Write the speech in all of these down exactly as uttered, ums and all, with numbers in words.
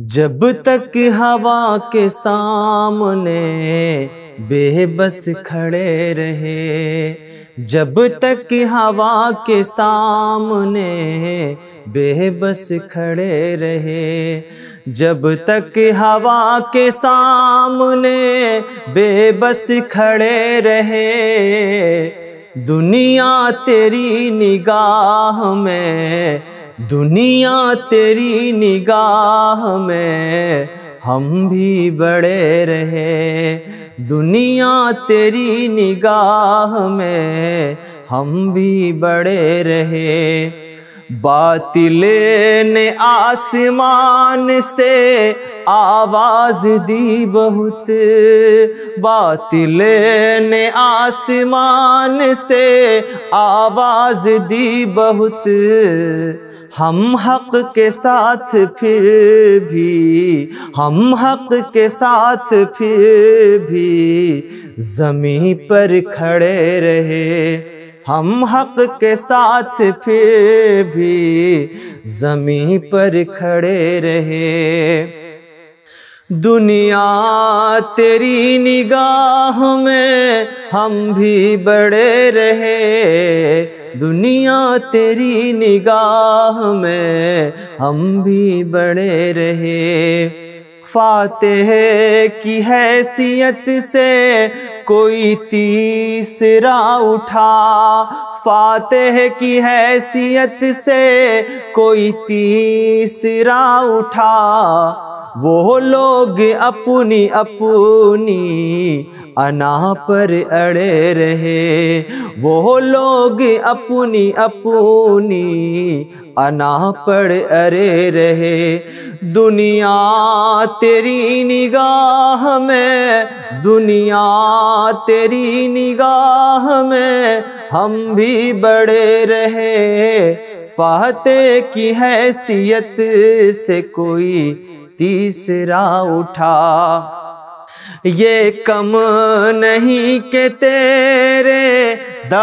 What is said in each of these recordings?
जब तक हवा के सामने बेबस खड़े रहे, जब तक हवा के सामने बेबस खड़े रहे, जब तक हवा के सामने बेबस खड़े रहे, दुनिया तेरी निगाह में, दुनिया तेरी निगाह में हम भी बड़े रहे, दुनिया तेरी निगाह में हम भी बड़े रहे। बातिल ने आसमान से आवाज़ दी बहुत, बातिल ने आसमान से आवाज़ दी बहुत, हम हक के साथ फिर भी, हम हक के साथ फिर भी ज़मीं पर खड़े रहे, हम हक के साथ फिर भी ज़मीं पर खड़े रहे। दुनिया तेरी निगाह में हम भी बड़े रहे, दुनिया तेरी निगाह में हम भी बड़े रहे। फातेह की हैसियत से कोई तीसरा उठा, फातेह की हैसियत से कोई तीसरा उठा, वो लोग अपनी अपनी अना पर अड़े रहे, वो लोग अपनी अपनी अना पर अड़े रहे। दुनिया तेरी निगाह में, दुनिया तेरी निगाह में हम भी बड़े रहे, फातेह की हैसियत से कोई तीसरा उठा। ये कम नहीं के तेरे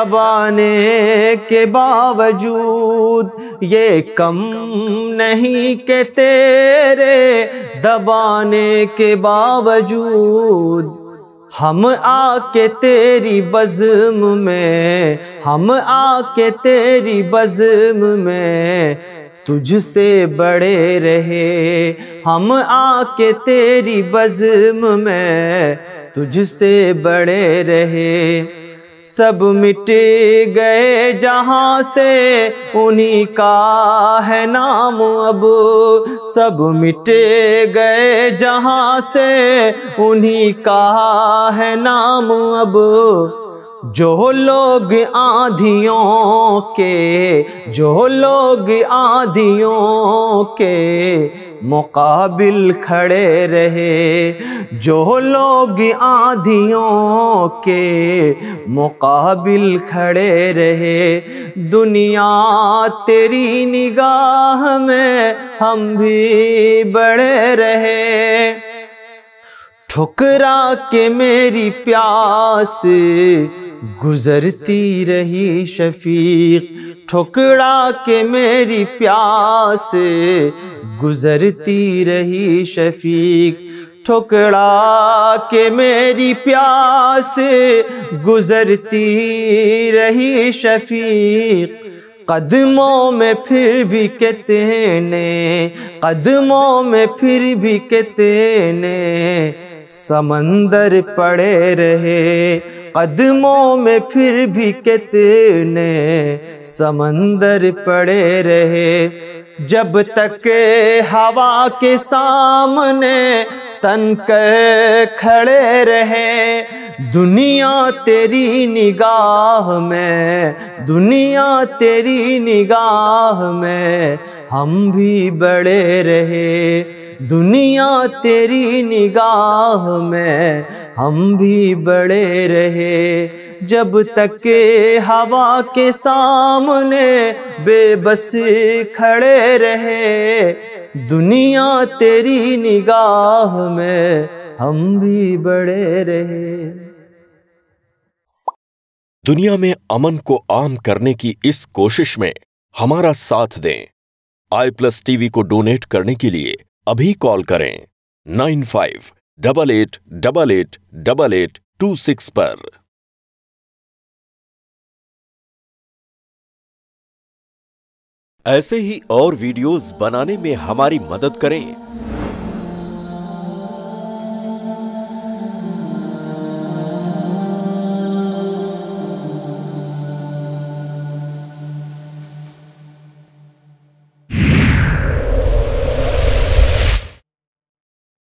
दबाने के बावजूद, ये कम नहीं के तेरे दबाने के बावजूद, हम आके तेरी बज़्म में, हम आके तेरी बज़्म में तुझसे बड़े रहे, हम आके तेरी बज़्म में तुझसे बड़े रहे। सब मिट गए जहाँ से उन्हीं का है नाम अब, सब मिट गए जहाँ से उन्हीं का है नाम अब। जो लोग आंधियों के, जो लोग आंधियों के मुकाबिल खड़े रहे, जो लोग आंधियों के मुकाबिल खड़े रहे, दुनिया तेरी निगाह में हम भी बड़े रहे। ठुकरा के मेरी प्यास गुजरती रही शफीक, ठुकरा के मेरी प्यास गुजरती रही शफीक, ठुकरा के मेरी प्यास गुजरती रही शफीक। कदमों में फिर भी कितने, कदमों में फिर भी कितने समंदर पड़े रहे, कदमों में फिर भी कितने समंदर पड़े रहे। जब तक हवा के सामने तन कर खड़े रहे, दुनिया तेरी निगाह में, दुनिया तेरी निगाह में हम भी बड़े रहे, दुनिया तेरी निगाह में हम भी बड़े रहे। जब तक हवा के सामने बेबस खड़े रहे, दुनिया तेरी निगाह में हम भी बड़े रहे। दुनिया में अमन को आम करने की इस कोशिश में हमारा साथ दें। आई प्लस टीवी को डोनेट करने के लिए अभी कॉल करें nine five double eight double eight double eight two six पर। ऐसे ही और वीडियोस बनाने में हमारी मदद करें